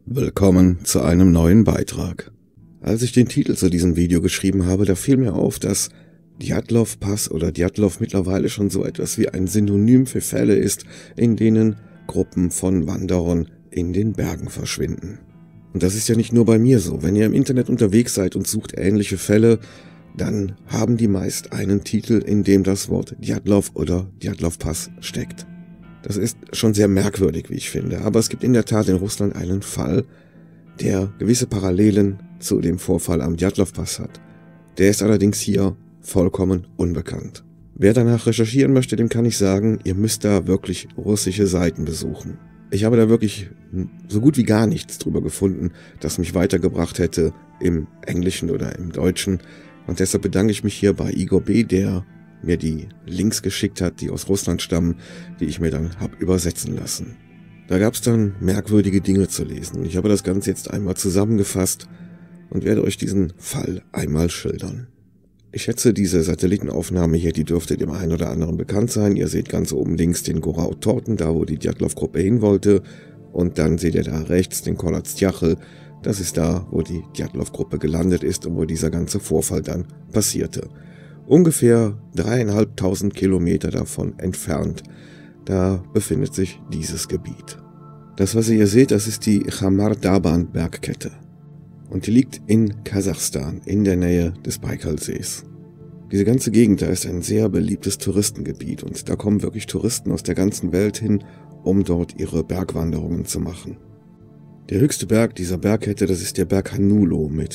Willkommen zu einem neuen Beitrag. Als ich den Titel zu diesem Video geschrieben habe, da fiel mir auf, dass Djatlov Pass oder Djatlov mittlerweile schon so etwas wie ein Synonym für Fälle ist, in denen Gruppen von Wanderern in den Bergen verschwinden. Und das ist ja nicht nur bei mir so. Wenn ihr im Internet unterwegs seid und sucht ähnliche Fälle, dann haben die meist einen Titel, in dem das Wort Djatlov oder Djatlov Pass steckt. Das ist schon sehr merkwürdig, wie ich finde, aber es gibt in der Tat in Russland einen Fall, der gewisse Parallelen zu dem Vorfall am Djatlov Pass hat. Der ist allerdings hier vollkommen unbekannt. Wer danach recherchieren möchte, dem kann ich sagen, ihr müsst da wirklich russische Seiten besuchen. Ich habe da wirklich so gut wie gar nichts drüber gefunden, das mich weitergebracht hätte im Englischen oder im Deutschen. Und deshalb bedanke ich mich hier bei Igor B., der mir die Links geschickt hat, die aus Russland stammen, die ich mir dann habe übersetzen lassen. Da gab es dann merkwürdige Dinge zu lesen. Ich habe das Ganze jetzt einmal zusammengefasst und werde euch diesen Fall einmal schildern. Ich schätze, diese Satellitenaufnahme hier, die dürfte dem einen oder anderen bekannt sein. Ihr seht ganz oben links den Gorau-Torten, da wo die Djatlov-Gruppe hin wollte. Und dann seht ihr da rechts den Kholat-Syachl. Das ist da, wo die Djatlov-Gruppe gelandet ist und wo dieser ganze Vorfall dann passierte. Ungefähr 3.500 Kilometer davon entfernt, da befindet sich dieses Gebiet. Das, was ihr hier seht, das ist die Khamar-Daban-Bergkette. Und die liegt in Kasachstan, in der Nähe des Baikalsees. Diese ganze Gegend da ist ein sehr beliebtes Touristengebiet und da kommen wirklich Touristen aus der ganzen Welt hin, um dort ihre Bergwanderungen zu machen. Der höchste Berg dieser Bergkette, das ist der Berg Hanulo mit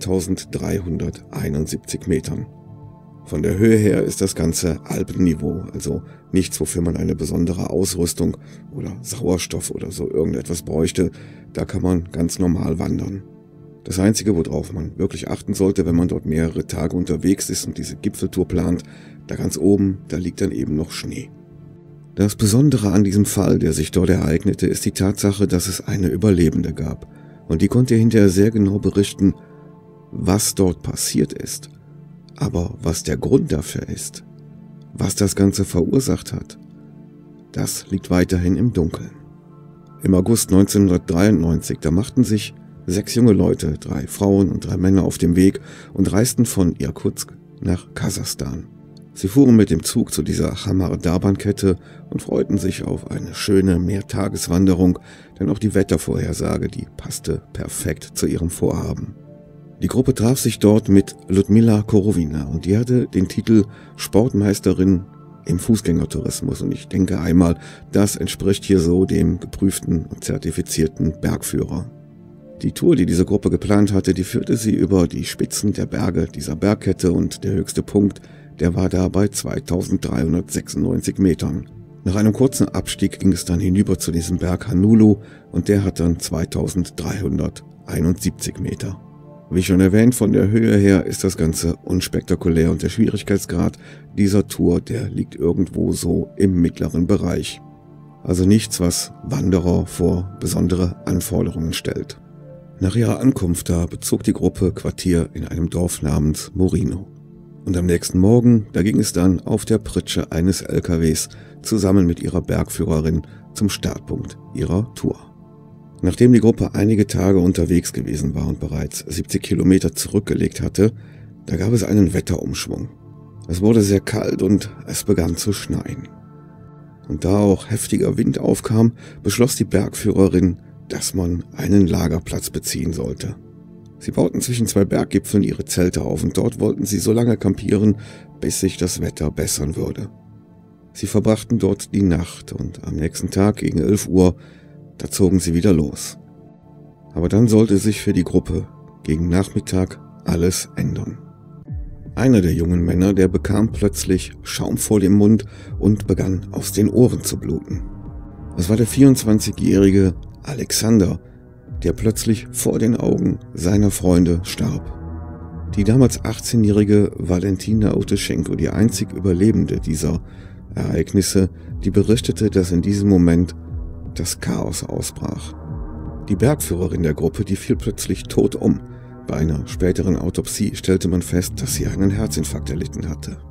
2.371 Metern. Von der Höhe her ist das Ganze Alpenniveau, also nichts, wofür man eine besondere Ausrüstung oder Sauerstoff oder so irgendetwas bräuchte. Da kann man ganz normal wandern. Das Einzige, worauf man wirklich achten sollte, wenn man dort mehrere Tage unterwegs ist und diese Gipfeltour plant, da ganz oben, da liegt dann eben noch Schnee. Das Besondere an diesem Fall, der sich dort ereignete, ist die Tatsache, dass es eine Überlebende gab. Und die konnte hinterher sehr genau berichten, was dort passiert ist. Aber was der Grund dafür ist, was das Ganze verursacht hat, das liegt weiterhin im Dunkeln. Im August 1993, da machten sich 6 junge Leute, 3 Frauen und 3 Männer auf dem Weg und reisten von Irkutsk nach Kasachstan. Sie fuhren mit dem Zug zu dieser Khamar-Daban-Kette und freuten sich auf eine schöne Mehrtageswanderung, denn auch die Wettervorhersage, die passte perfekt zu ihrem Vorhaben. Die Gruppe traf sich dort mit Ludmila Korowina und die hatte den Titel Sportmeisterin im Fußgängertourismus und ich denke einmal, das entspricht hier so dem geprüften und zertifizierten Bergführer. Die Tour, die diese Gruppe geplant hatte, die führte sie über die Spitzen der Berge dieser Bergkette und der höchste Punkt, der war da bei 2.396 Metern. Nach einem kurzen Abstieg ging es dann hinüber zu diesem Berg Hanulo und der hat dann 2.371 Meter. Wie schon erwähnt, von der Höhe her ist das Ganze unspektakulär und der Schwierigkeitsgrad dieser Tour, der liegt irgendwo so im mittleren Bereich. Also nichts, was Wanderer vor besondere Anforderungen stellt. Nach ihrer Ankunft da bezog die Gruppe Quartier in einem Dorf namens Morino. Und am nächsten Morgen, da ging es dann auf der Pritsche eines LKWs zusammen mit ihrer Bergführerin zum Startpunkt ihrer Tour. Nachdem die Gruppe einige Tage unterwegs gewesen war und bereits 70 Kilometer zurückgelegt hatte, da gab es einen Wetterumschwung. Es wurde sehr kalt und es begann zu schneien. Und da auch heftiger Wind aufkam, beschloss die Bergführerin, dass man einen Lagerplatz beziehen sollte. Sie bauten zwischen 2 Berggipfeln ihre Zelte auf und dort wollten sie so lange campieren, bis sich das Wetter bessern würde. Sie verbrachten dort die Nacht und am nächsten Tag gegen 11 Uhr da zogen sie wieder los. Aber dann sollte sich für die Gruppe gegen Nachmittag alles ändern. Einer der jungen Männer, der bekam plötzlich Schaum vor dem Mund und begann aus den Ohren zu bluten. Es war der 24-jährige Alexander, der plötzlich vor den Augen seiner Freunde starb. Die damals 18-jährige Valentina Uteschenko, die einzig Überlebende dieser Ereignisse, die berichtete, dass in diesem Moment das Chaos ausbrach. Die Bergführerin der Gruppe, die fiel plötzlich tot um. Bei einer späteren Autopsie stellte man fest, dass sie einen Herzinfarkt erlitten hatte.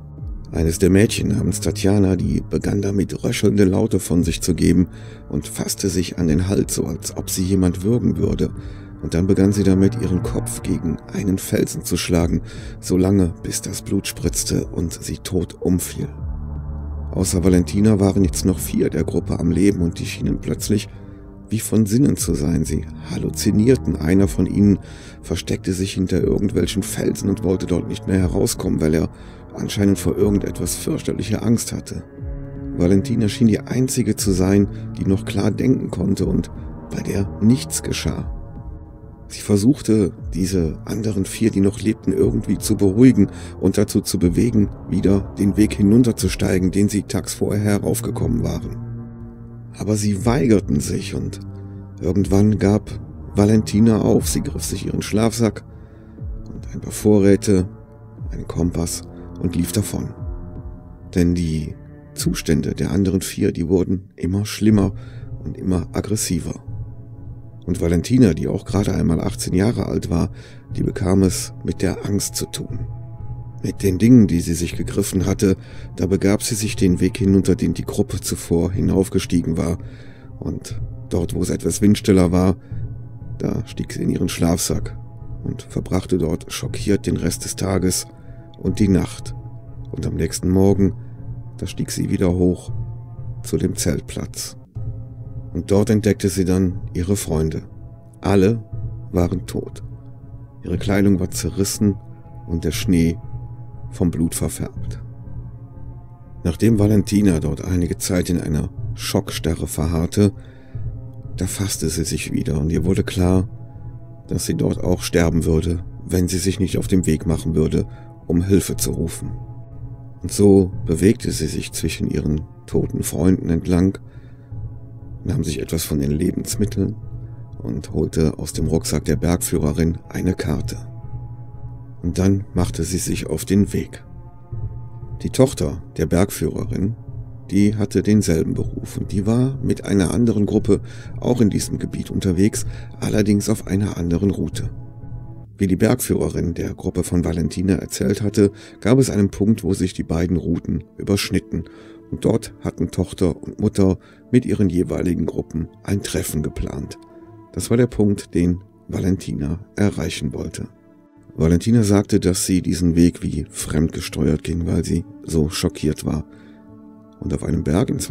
Eines der Mädchen namens Tatjana, die begann damit röchelnde Laute von sich zu geben und fasste sich an den Hals, so als ob sie jemand würgen würde. Und dann begann sie damit, ihren Kopf gegen einen Felsen zu schlagen, so lange, bis das Blut spritzte und sie tot umfiel. Außer Valentina waren jetzt noch 4 der Gruppe am Leben und die schienen plötzlich wie von Sinnen zu sein. Sie halluzinierten. Einer von ihnen versteckte sich hinter irgendwelchen Felsen und wollte dort nicht mehr herauskommen, weil er anscheinend vor irgendetwas fürchterliche Angst hatte. Valentina schien die einzige zu sein, die noch klar denken konnte und bei der nichts geschah. Sie versuchte, diese anderen 4, die noch lebten, irgendwie zu beruhigen und dazu zu bewegen, wieder den Weg hinunterzusteigen, den sie tags vorher heraufgekommen waren. Aber sie weigerten sich und irgendwann gab Valentina auf. Sie griff sich ihren Schlafsack und ein paar Vorräte, einen Kompass und lief davon. Denn die Zustände der anderen 4, die wurden immer schlimmer und immer aggressiver. Und Valentina, die auch gerade einmal 18 Jahre alt war, die bekam es mit der Angst zu tun. Mit den Dingen, die sie sich gegriffen hatte, da begab sie sich den Weg hinunter, den die Gruppe zuvor hinaufgestiegen war. Und dort, wo es etwas windstiller war, da stieg sie in ihren Schlafsack und verbrachte dort schockiert den Rest des Tages und die Nacht. Und am nächsten Morgen, da stieg sie wieder hoch zu dem Zeltplatz. Und dort entdeckte sie dann ihre Freunde. Alle waren tot. Ihre Kleidung war zerrissen und der Schnee vom Blut verfärbt. Nachdem Valentina dort einige Zeit in einer Schockstarre verharrte, da fasste sie sich wieder und ihr wurde klar, dass sie dort auch sterben würde, wenn sie sich nicht auf den Weg machen würde, um Hilfe zu rufen. Und so bewegte sie sich zwischen ihren toten Freunden entlang, nahm sich etwas von den Lebensmitteln und holte aus dem Rucksack der Bergführerin eine Karte. Und dann machte sie sich auf den Weg. Die Tochter der Bergführerin, die hatte denselben Beruf und die war mit einer anderen Gruppe auch in diesem Gebiet unterwegs, allerdings auf einer anderen Route. Wie die Bergführerin der Gruppe von Valentina erzählt hatte, gab es einen Punkt, wo sich die beiden Routen überschnitten und dort hatten Tochter und Mutter mit ihren jeweiligen Gruppen ein Treffen geplant. Das war der Punkt, den Valentina erreichen wollte. Valentina sagte, dass sie diesen Weg wie fremdgesteuert ging, weil sie so schockiert war. Und auf einem Berg in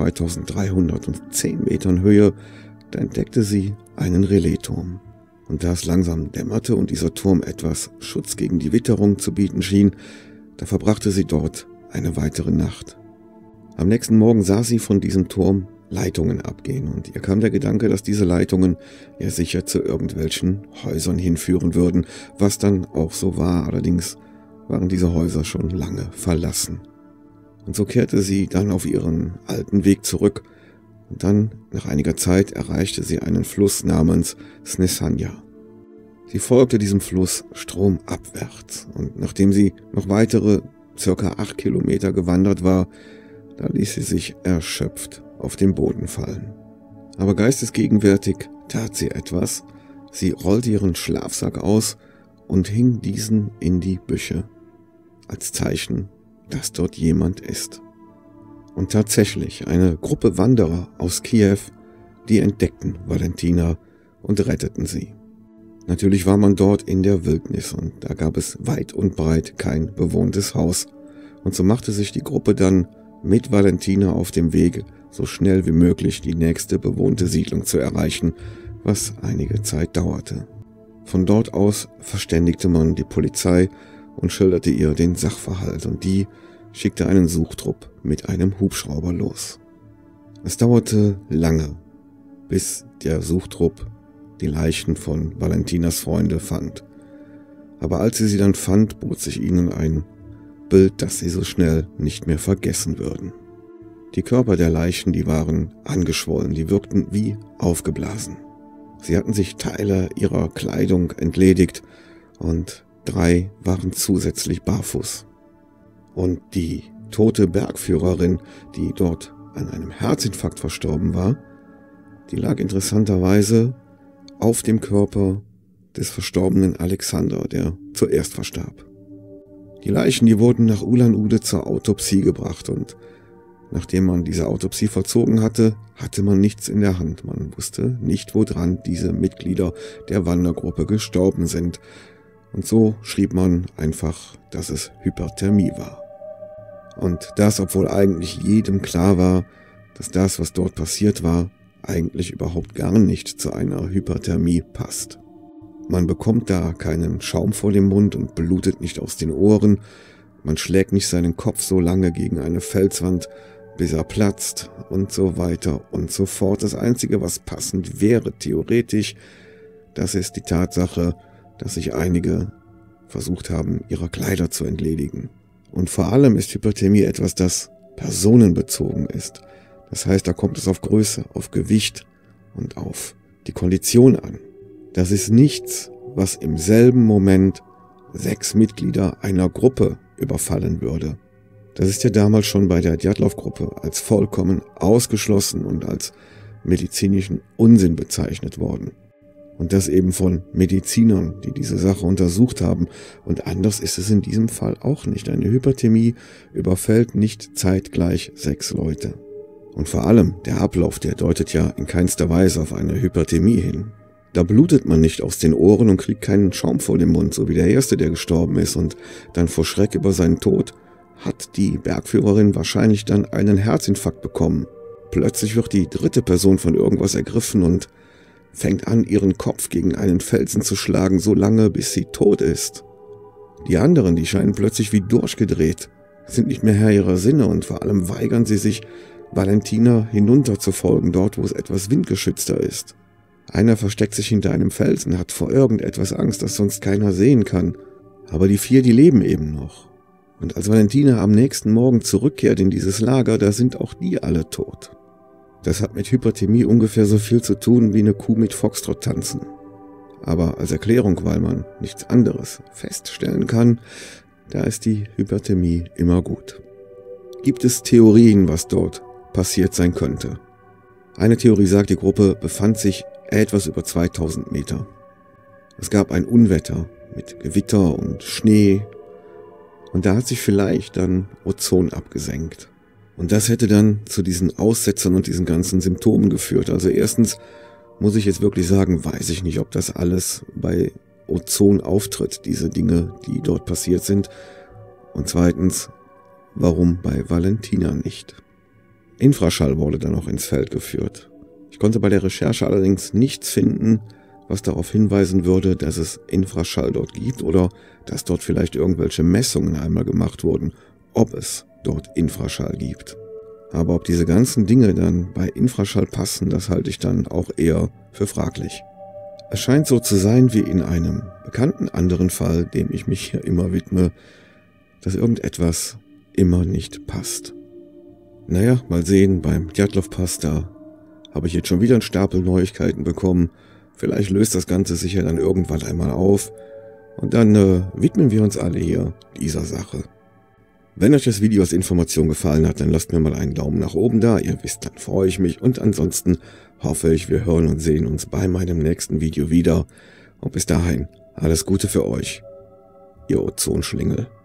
2310 Metern Höhe, da entdeckte sie einen Relaisturm. Und da es langsam dämmerte und dieser Turm etwas Schutz gegen die Witterung zu bieten schien, da verbrachte sie dort eine weitere Nacht. Am nächsten Morgen sah sie von diesem Turm Leitungen abgehen und ihr kam der Gedanke, dass diese Leitungen ja sicher zu irgendwelchen Häusern hinführen würden, was dann auch so war, allerdings waren diese Häuser schon lange verlassen. Und so kehrte sie dann auf ihren alten Weg zurück und dann, nach einiger Zeit, erreichte sie einen Fluss namens Snesanja. Sie folgte diesem Fluss stromabwärts und nachdem sie noch weitere ca. 8 Kilometer gewandert war, da ließ sie sich erschöpft auf den Boden fallen. Aber geistesgegenwärtig tat sie etwas. Sie rollte ihren Schlafsack aus und hing diesen in die Büsche, als Zeichen, dass dort jemand ist. Und tatsächlich, eine Gruppe Wanderer aus Kiew, die entdeckten Valentina und retteten sie. Natürlich war man dort in der Wildnis und da gab es weit und breit kein bewohntes Haus. Und so machte sich die Gruppe dann mit Valentina auf dem Weg, so schnell wie möglich die nächste bewohnte Siedlung zu erreichen, was einige Zeit dauerte. Von dort aus verständigte man die Polizei und schilderte ihr den Sachverhalt und die schickte einen Suchtrupp mit einem Hubschrauber los. Es dauerte lange, bis der Suchtrupp die Leichen von Valentinas Freunde fand. Aber als sie dann fand, bot sich ihnen ein Bild, das sie so schnell nicht mehr vergessen würden. Die Körper der Leichen, die waren angeschwollen, die wirkten wie aufgeblasen. Sie hatten sich Teile ihrer Kleidung entledigt und 3 waren zusätzlich barfuß. Und die tote Bergführerin, die dort an einem Herzinfarkt verstorben war, die lag interessanterweise auf dem Körper des verstorbenen Alexander, der zuerst verstarb. Die Leichen, die wurden nach Ulan-Ude zur Autopsie gebracht und nachdem man diese Autopsie vollzogen hatte, hatte man nichts in der Hand. Man wusste nicht, woran diese Mitglieder der Wandergruppe gestorben sind. Und so schrieb man einfach, dass es Hyperthermie war. Und das, obwohl eigentlich jedem klar war, dass das, was dort passiert war, eigentlich überhaupt gar nicht zu einer Hyperthermie passt. Man bekommt da keinen Schaum vor dem Mund und blutet nicht aus den Ohren. Man schlägt nicht seinen Kopf so lange gegen eine Felswand, bis er platzt und so weiter und so fort. Das Einzige, was passend wäre, theoretisch, das ist die Tatsache, dass sich einige versucht haben, ihrer Kleider zu entledigen. Und vor allem ist Hyperthermie etwas, das personenbezogen ist. Das heißt, da kommt es auf Größe, auf Gewicht und auf die Kondition an. Das ist nichts, was im selben Moment 6 Mitglieder einer Gruppe überfallen würde. Das ist ja damals schon bei der Djatlov-Gruppe als vollkommen ausgeschlossen und als medizinischen Unsinn bezeichnet worden. Und das eben von Medizinern, die diese Sache untersucht haben. Und anders ist es in diesem Fall auch nicht. Eine Hyperthermie überfällt nicht zeitgleich 6 Leute. Und vor allem der Ablauf, der deutet ja in keinster Weise auf eine Hyperthermie hin. Da blutet man nicht aus den Ohren und kriegt keinen Schaum vor dem Mund, so wie der Erste, der gestorben ist und dann vor Schreck über seinen Tod hat die Bergführerin wahrscheinlich dann einen Herzinfarkt bekommen. Plötzlich wird die dritte Person von irgendwas ergriffen und fängt an, ihren Kopf gegen einen Felsen zu schlagen, so lange, bis sie tot ist. Die anderen, die scheinen plötzlich wie durchgedreht, sind nicht mehr Herr ihrer Sinne und vor allem weigern sie sich, Valentina hinunterzufolgen, dort wo es etwas windgeschützter ist. Einer versteckt sich hinter einem Felsen, hat vor irgendetwas Angst, das sonst keiner sehen kann. Aber die 4, die leben eben noch. Und als Valentina am nächsten Morgen zurückkehrt in dieses Lager, da sind auch die alle tot. Das hat mit Hyperthermie ungefähr so viel zu tun wie eine Kuh mit Foxtrott tanzen. Aber als Erklärung, weil man nichts anderes feststellen kann, da ist die Hyperthermie immer gut. Gibt es Theorien, was dort passiert sein könnte? Eine Theorie sagt, die Gruppe befand sich etwas über 2000 Meter. Es gab ein Unwetter mit Gewitter und Schnee und da hat sich vielleicht dann Ozon abgesenkt. Und das hätte dann zu diesen Aussetzern und diesen ganzen Symptomen geführt. Also erstens muss ich jetzt wirklich sagen, weiß ich nicht, ob das alles bei Ozon auftritt, diese Dinge, die dort passiert sind. Und zweitens, warum bei Valentina nicht? Infraschall wurde dann noch ins Feld geführt. Ich konnte bei der Recherche allerdings nichts finden, was darauf hinweisen würde, dass es Infraschall dort gibt oder dass dort vielleicht irgendwelche Messungen einmal gemacht wurden, ob es dort Infraschall gibt. Aber ob diese ganzen Dinge dann bei Infraschall passen, das halte ich dann auch eher für fraglich. Es scheint so zu sein wie in einem bekannten anderen Fall, dem ich mich hier immer widme, dass irgendetwas immer nicht passt. Naja, mal sehen, beim Djatlov-Pass, da habe ich jetzt schon wieder einen Stapel Neuigkeiten bekommen. Vielleicht löst das Ganze sich ja dann irgendwann einmal auf und dann widmen wir uns alle hier dieser Sache. Wenn euch das Video als Information gefallen hat, dann lasst mir mal einen Daumen nach oben da. Ihr wisst, dann freue ich mich. Und ansonsten hoffe ich, wir hören und sehen uns bei meinem nächsten Video wieder. Und bis dahin, alles Gute für euch. Ihr Ozonschlingel.